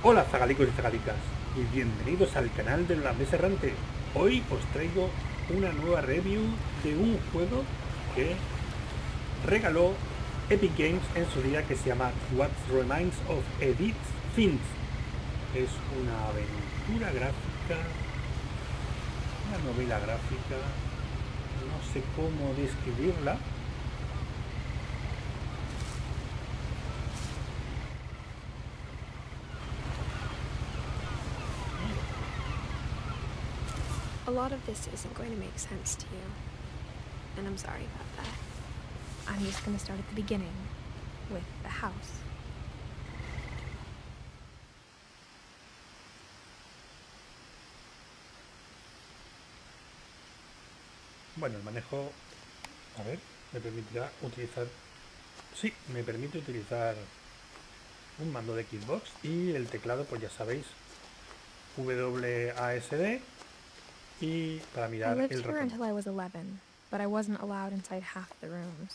Hola zagalicos y zagalicas y bienvenidos al canal de la Mesa Errante. Hoy os traigo una nueva review de un juego que regaló Epic Games en su día, que se llama What Remains of Edith Finch. Es una aventura gráfica, una novela gráfica, no sé cómo describirla. A lot of this isn't going to make sense to you, and I'm sorry about that. I'm just going to start at the beginning, with the house. Bueno, el manejo, a ver, me permitirá utilizar, sí, me permite utilizar un mando de Xbox y el teclado, pues ya sabéis, WASD, y para I mirar lived el here ratón. until I was 11, but I wasn't allowed inside half the rooms.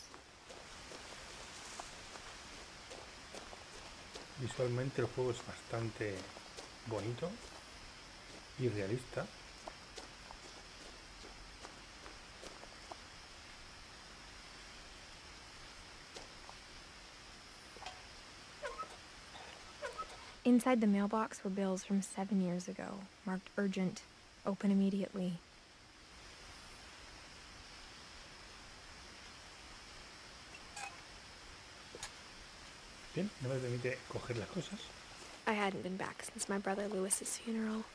Visualmente el juego es bastante bonito y realista. Inside the mailbox were bills from 7 years ago, marked urgent, open immediately. Bien, no me permite coger las cosas. I hadn't been back since my brother Lewis's funeral.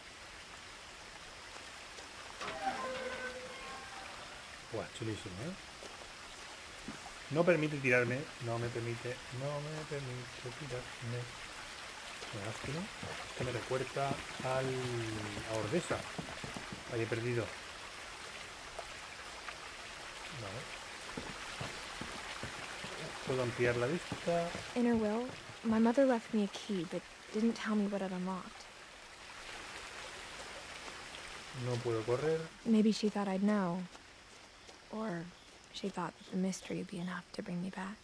Buah, chulísimo, ¿eh? No permite tirarme, no me permite tirarme. Lástima. Esto me recuerda a Ordesa. Ahí he perdido. Vale. Puedo ampliar la vista. In her will, my mother left me a key, but didn't tell me what it unlocked. No puedo correr. Maybe she thought I'd know. Or she thought that the mystery would be enough to bring me back.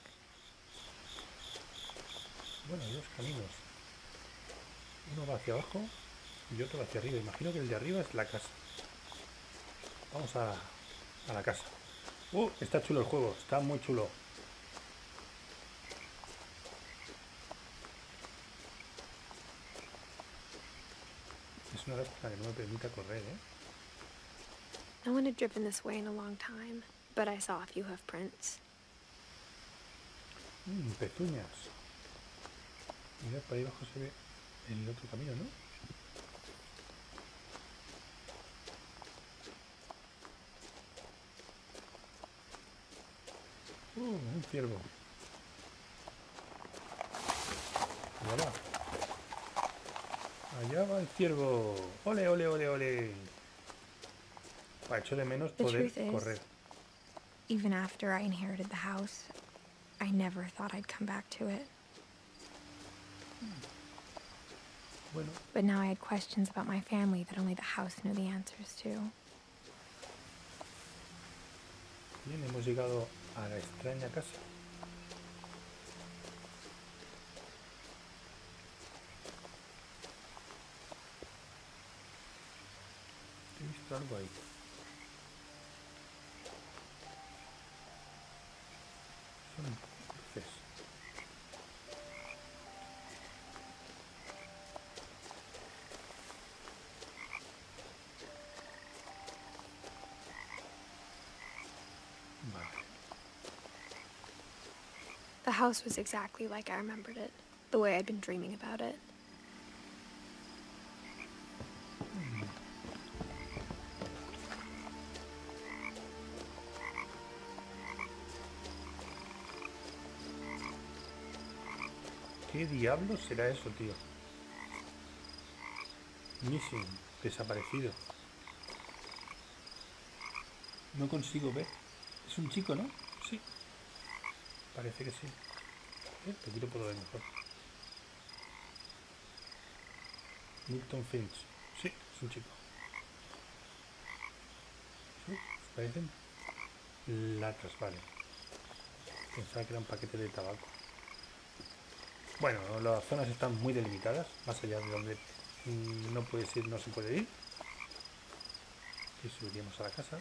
Bueno, hay dos caminos. Uno va hacia abajo y otro va hacia arriba. Imagino que el de arriba es la casa. Vamos a la casa. Está chulo el juego, está muy chulo. Es una lástima que no me permita correr, ¿eh? No one had driven this way in a long time, but I saw a few hoof prints. Pezuñas. Mira, para ahí abajo se ve el otro camino, ¿no? Un ciervo. Voilà. Allá va el ciervo. Ole, ole, ole, ole. Echo de menos The poder truth is, correr. even after I inherited the house, I never thought I'd come back to it. Bueno, But now I had questions about my family that only the house knew the answers to. bien, hemos llegado a la extraña casa. He visto algo ahí. Son luces. Vale. The house was exactly like I remembered it, the way I'd been dreaming about it. ¿Qué diablos será eso, tío? Missing, desaparecido. No consigo ver. Es un chico, ¿no? Sí. Parece que sí. Aquí lo puedo ver mejor. Milton Finch. Sí, es un chico. Sí, parecen latas, vale. Pensaba que era un paquete de tabaco. Bueno, las zonas están muy delimitadas, más allá de donde no puedes ir, no se puede ir. Y subiríamos a la casa.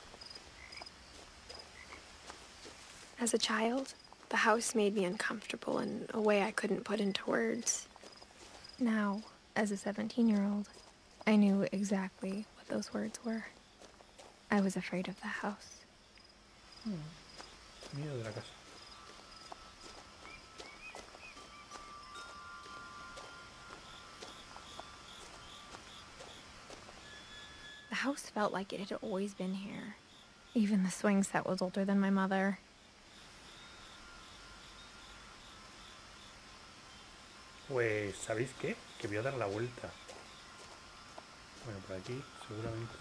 As a child, the house made me uncomfortable in a way I couldn't put into words. Now, as a 17-year-old, I knew exactly what those words were. I was afraid of the house. Miedo de la casa. The house felt like it had always been here. Even the swing set was older than my mother. Pues, ¿sabéis qué? Que voy a dar la vuelta. Bueno, por aquí, seguramente.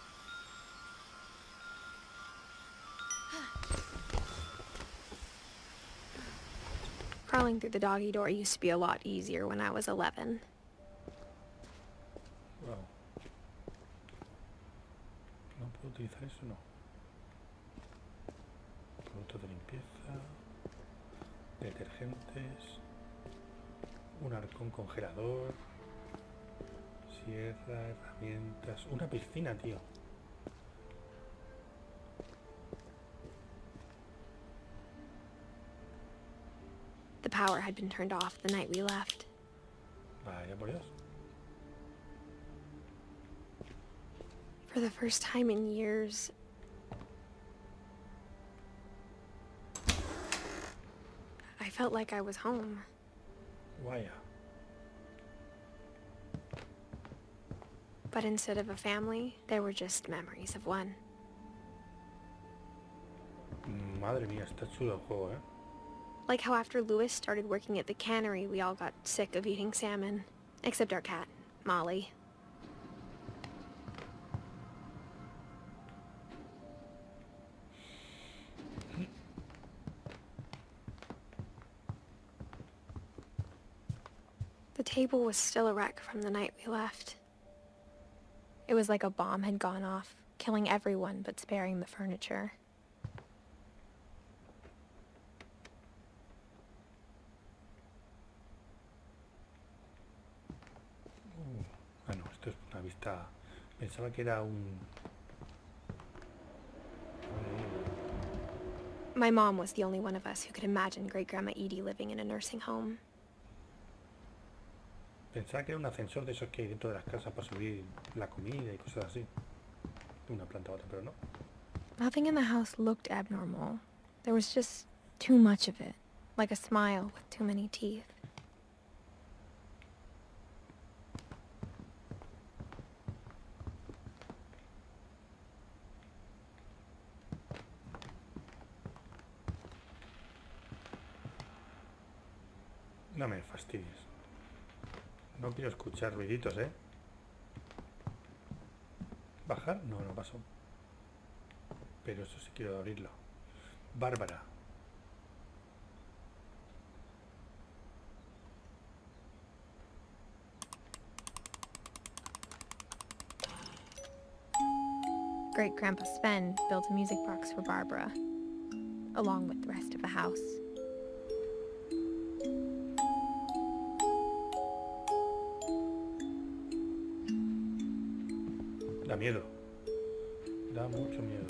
Crawling through the doggy door used to be a lot easier when I was 11. Wow. ¿No puedo utilizar eso? No. Productos de limpieza. Detergentes. Un arcón congelador. Sierra, herramientas. Una piscina, tío. The power had been turned off the night we left. Vaya por Dios. For the first time in years, I felt like I was home. Vaya. But instead of a family, there were just memories of one. Madre mía, está chulo el juego, ¿eh? Like how after Lewis started working at the cannery, we all got sick of eating salmon. Except our cat, Molly. The table was still a wreck from the night we left. It was like a bomb had gone off, killing everyone but sparing the furniture. Ah, no, esto es una vista... Pensaba que era un... My mom was the only one of us who could imagine Great-Grandma Edie living in a nursing home. Pensaba que era un ascensor de esos que hay dentro de las casas para subir la comida y cosas así. De una planta a otra, pero no. Nothing in the house looked abnormal. There was just too much of it, like a smile with too many teeth. No me fastidies. No quiero escuchar ruiditos, ¿eh? ¿Bajar? No, no paso. Pero eso sí quiero abrirlo. Bárbara. Great-Grandpa Sven built a music box for Barbara, along with the rest of the house. Da miedo. Da mucho miedo.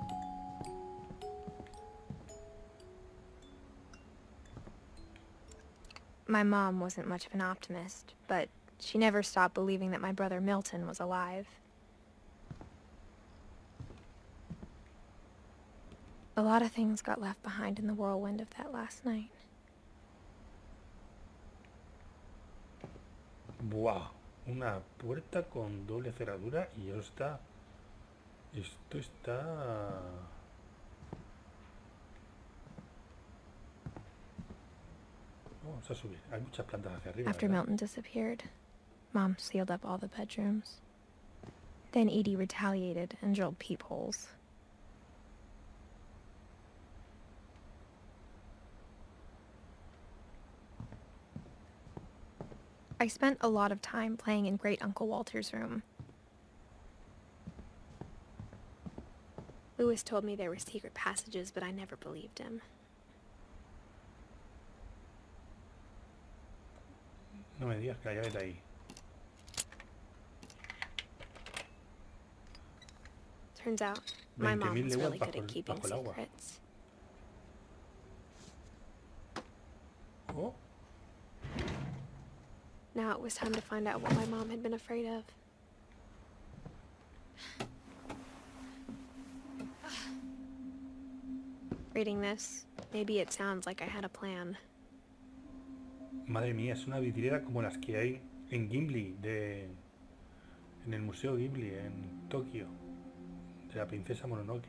My mom wasn't much of an optimist, but she never stopped believing that my brother Milton was alive. A lot of things got left behind in the whirlwind of that last night. Buah. Una puerta con doble cerradura y eso está... Esto está... Vamos a subir. Hay muchas plantas hacia arriba, After ¿verdad? Milton disappeared, Mom sealed up all the bedrooms. Then Edie retaliated and drilled peepholes. I spent a lot of time playing in Great Uncle Walter's room. Lewis told me there were secret passages, but I never believed him. No me digas que la llave está ahí. Turns out, my mom 20.000 was leguas really good at keeping bajo el agua. secrets. Oh, Now it was time to find out what my mom had been afraid of. Reading this, maybe it sounds like I had a plan. madre mía, es una vidriera como las que hay en Ghibli, en el Museo Ghibli, en Tokio, de la princesa Mononoke.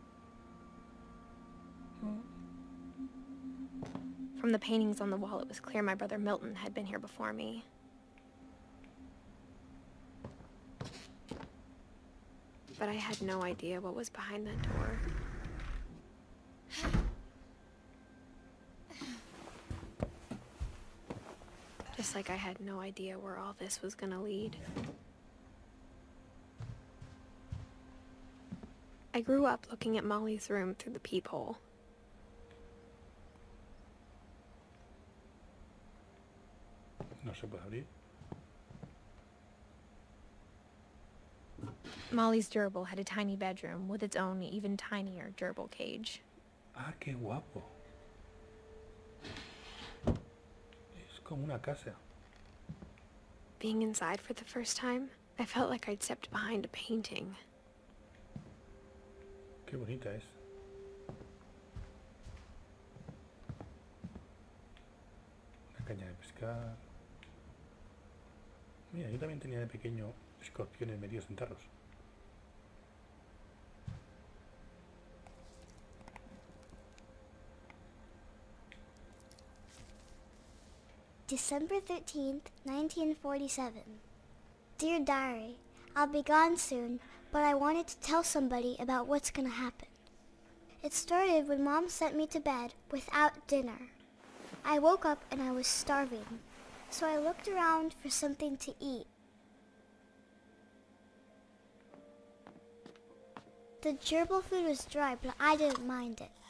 From the paintings on the wall, it was clear my brother Milton had been here before me. But I had no idea what was behind that door. Just like I had no idea where all this was gonna lead. I grew up looking at Molly's room through the peephole. No se puede abrir. Molly's gerbil had a tiny bedroom with its own even tinier gerbil cage. Ah, qué guapo. Es como una casa. Being inside for the first time, I felt like I'd stepped behind a painting. Qué bonita es. Una caña de pescar. Mira, yo también tenía de pequeño escorpiones metidos en tarros. December 13th, 1947. Dear Diary, I'll be gone soon, but I wanted to tell somebody about what's gonna happen. It started when Mom sent me to bed without dinner. I woke up and I was starving, so I looked around for something to eat. The gerbil food was dry, but I didn't mind it.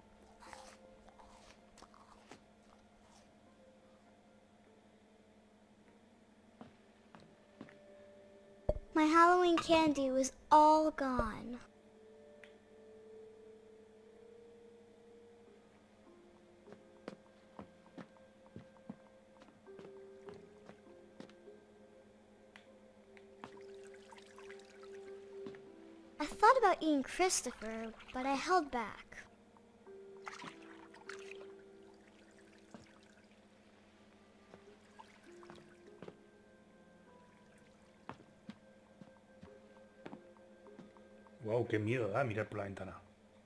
My Halloween candy was all gone. I thought about eating Christopher, but I held back. Wow, qué miedo da mirar por la ventana.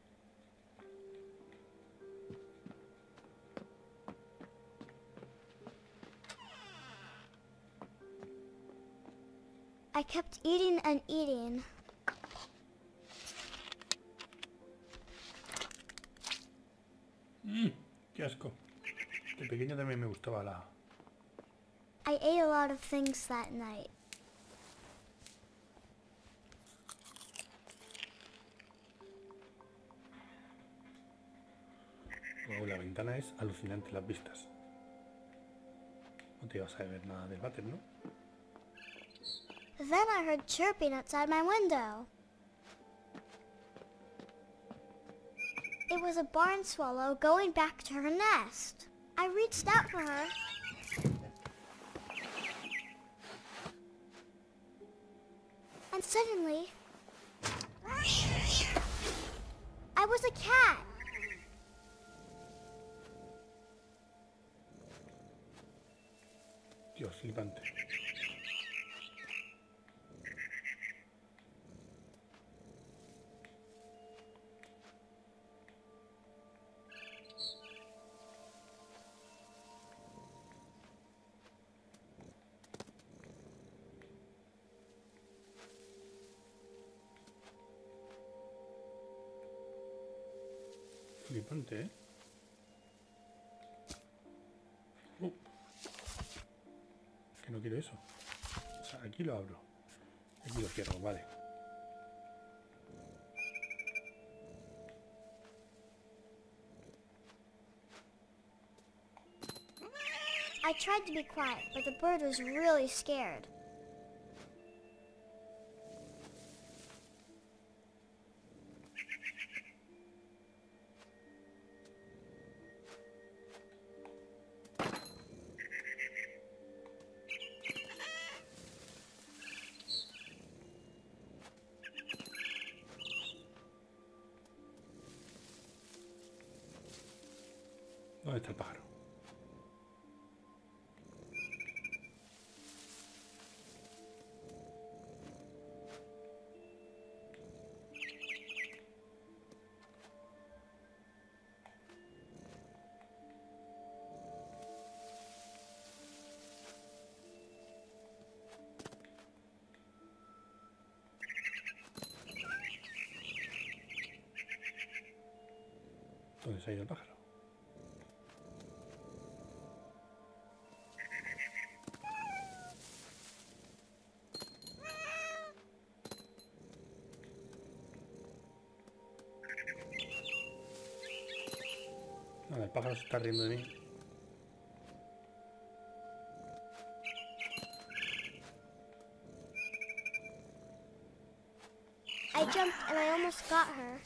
I kept eating and eating. Qué asco. De pequeño también me gustaba la... I ate a lot of things that night. Wow, la ventana es alucinante, las vistas. No te ibas a ver nada del váter, ¿no? Then I heard chirping outside my window. It was a barn swallow going back to her nest. I reached out for her. And suddenly, I was a cat. Dios, flipante. Flipante, ¿eh? Que no quiero eso. O sea, aquí lo abro. Aquí lo cierro, vale. I I tried to be quiet, but the bird was really scared. ¿Dónde está el pájaro? ¿Dónde se ha ido el pájaro? No, el pájaro se está riendo de mí. I jumped and I almost got her.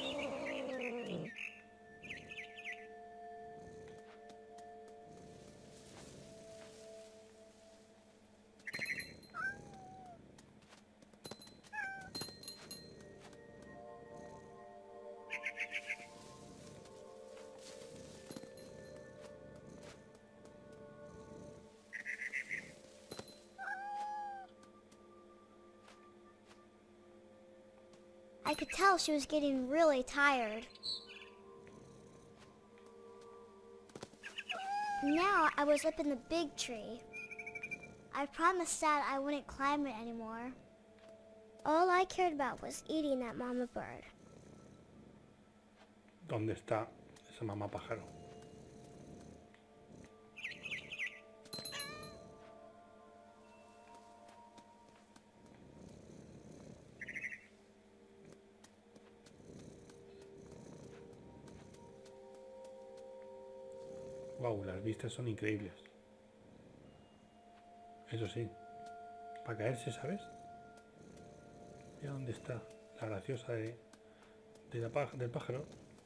I could tell she was getting really tired. Now I was up in the big tree. I promised Dad I wouldn't climb it anymore. All I cared about was eating that mama bird. ¿Dónde está esa mamá pájaro? Wow, las vistas son increíbles. Eso sí, para caerse, ¿sabes? Mira dónde está la graciosa del pájaro.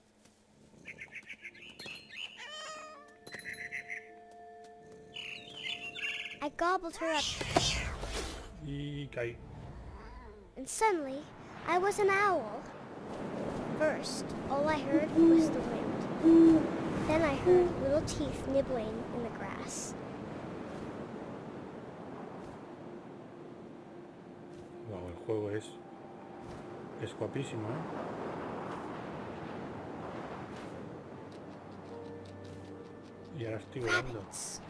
I gobbled her up, Y caí. and suddenly I was an owl. First, all I heard was the wind. Then I heard little teeth nibbling in the grass. Wow, el juego es guapísimo, ¿eh? Y ahora estoy volando. Rabbits.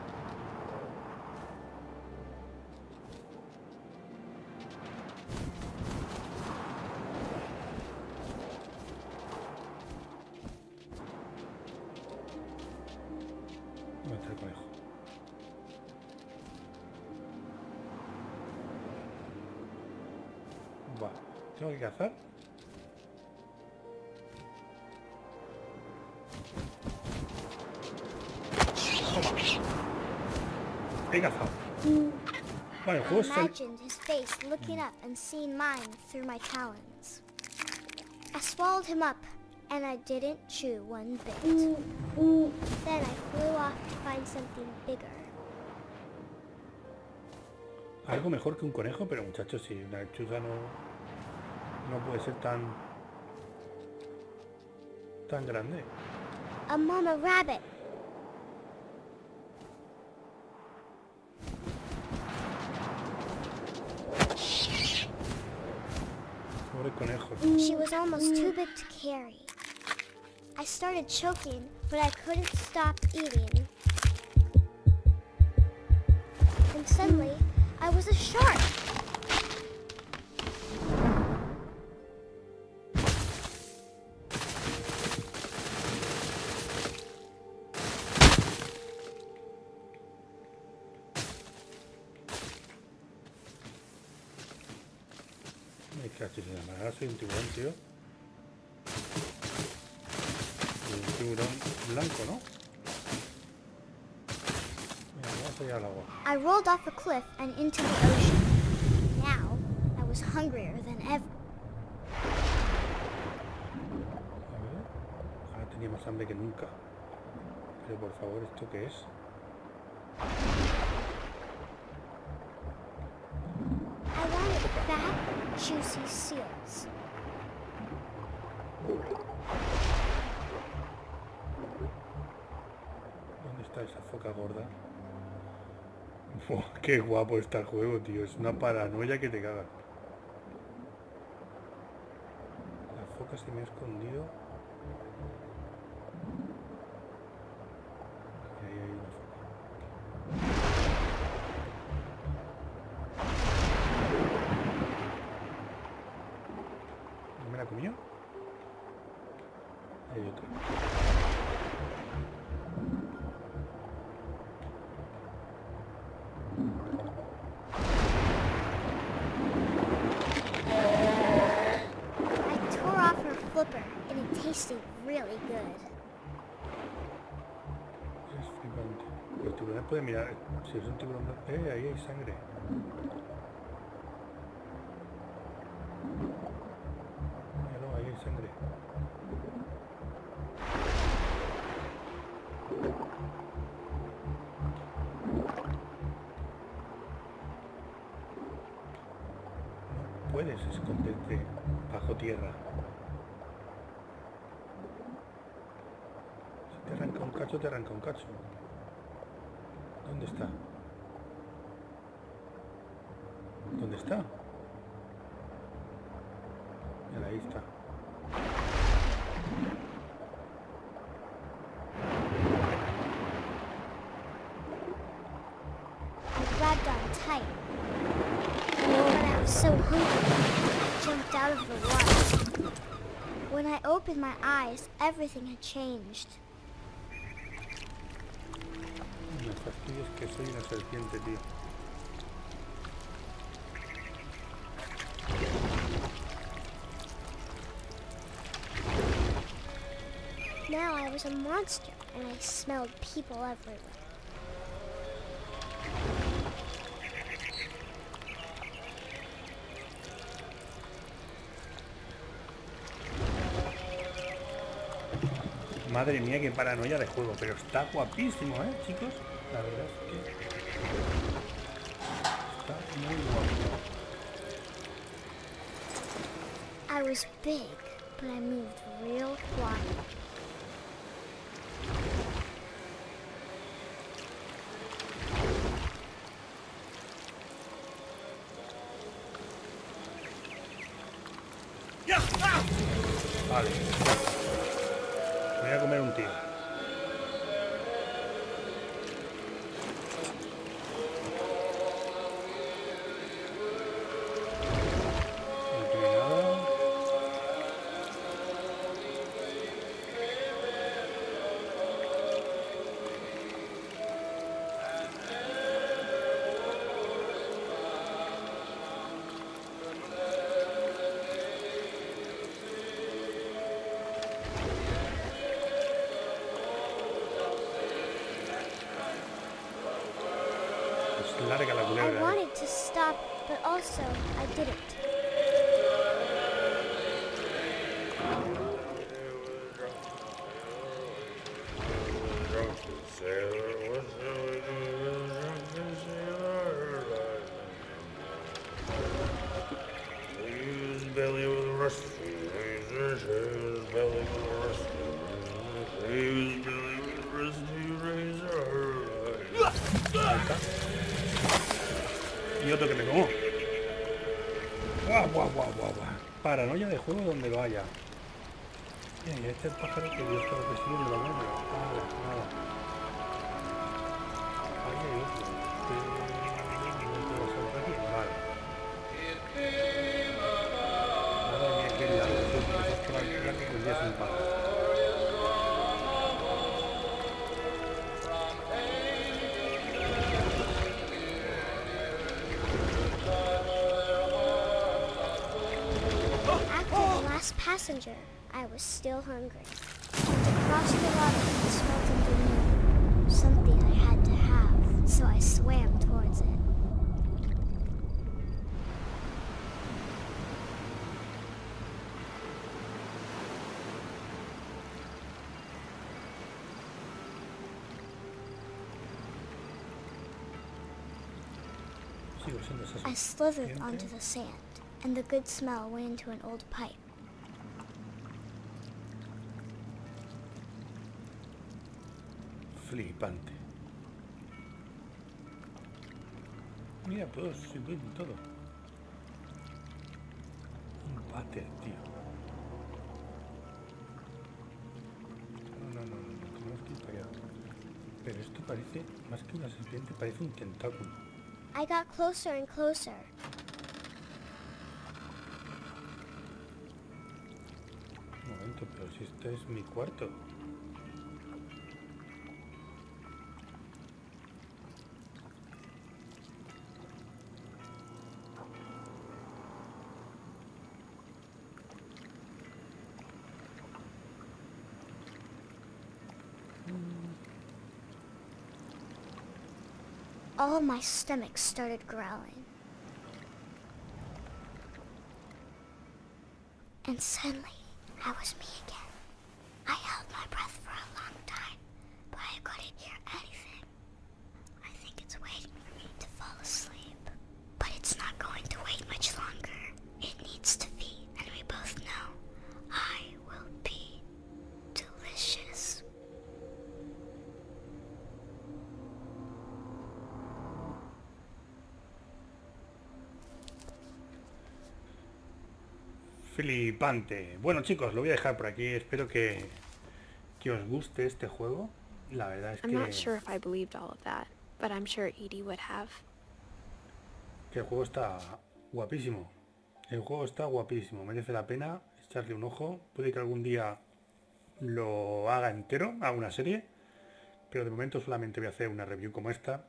¿Dónde está el conejo? Va, tengo que cazar. Toma. He cazado. Vale, el I juego es imagined his face looking up and seeing mine through my talons. I swallowed him up, and I didn't chew one bit. Then I flew off to find something bigger. algo mejor que un conejo, pero muchachos, si una lechuza no puede ser tan grande. A mama rabbit. Pobre conejo. She was almost too big to carry. I started choking, but I couldn't stop eating. And suddenly, I was a shark. Me cachis en la manera, soy un tiburón, tío. Y un tiburón blanco, ¿no? Más allá del agua. I rolled off a cliff and into the ocean. Now, I was hungrier than ever. A ver. Ahora tenía más hambre que nunca. Pero por favor, ¿esto qué es? I wanted fat, juicy seals. ¿Dónde está esa foca gorda? Buah, qué guapo está el juego, tío. Es una paranoia que te cagas. La foca se me ha escondido. Ahí hay una foca. ¿No me la comió? Hay otra. I tore off her flipper and it tasted really good. Es flipante. Los tiburones pueden mirar. Si es un tiburón... ahí hay sangre. Míralo, ahí hay sangre. No puedes esconderte bajo tierra. Si te arranca un cacho, te arranca un cacho. ¿Dónde está? ¿Dónde está? Mira, ahí está. I grabbed on tight. But I was so hungry, I jumped out of the water. When I opened my eyes, everything had changed. Me fastidias que soy una serpiente, tío. Now I was a monster, and I smelled people everywhere. Madre mía, qué paranoia de juego, pero está guapísimo, chicos. La verdad es que está muy guapo. I was big, but I moved real quiet. Vale, ya está. Me voy a comer un tío. No tiene nada. Es larga la I culebra. wanted to stop, but also I didn't. Y otro que me como. Guau, guau, guau, guau, guau. Paranoia de juego donde lo haya. Bien, y este es el pájaro que Dios sabe que sigue en la mano. Nada. Ahí hay otro. No puedo saltar aquí. Vale. Madre mía, qué largo. Es que va a que un día sin parar. Passenger, I was still hungry. Across the water, I smelled something new, something I had to have. so I swam towards it. Sigo siendo esa I slithered serpiente. onto the sand, and the good smell went into an old pipe. Flipante. Mira, puedo subir todo. Un váter, tío. No, tenemos que ir para allá. Pero esto parece, más que una serpiente, parece un tentáculo. I got closer and closer. Un momento, pero si este es mi cuarto. All my stomach started growling. And suddenly, I was me again. I held my breath for a long time, but I couldn't hear anything. I think it's waiting for me to fall asleep. But it's not going to wait much longer. It needs to feed, and we both know I will be delicious. Flipante. Bueno, chicos, lo voy a dejar por aquí. Espero que os guste este juego. La verdad es I'm que, not sure if I believed all of that, but I'm sure Edie would have. que el juego está guapísimo. El juego está guapísimo. Merece la pena echarle un ojo. Puede que algún día lo haga entero, haga una serie. Pero de momento solamente voy a hacer una review como esta.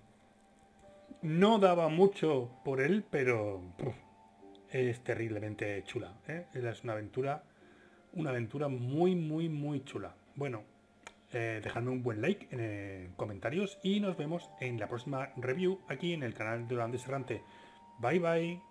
No daba mucho por él, pero es terriblemente chula, ¿eh? Es una aventura muy chula. Bueno, dejadme un buen like en comentarios y nos vemos en la próxima review aquí en el canal de Holandés Errante. Bye bye.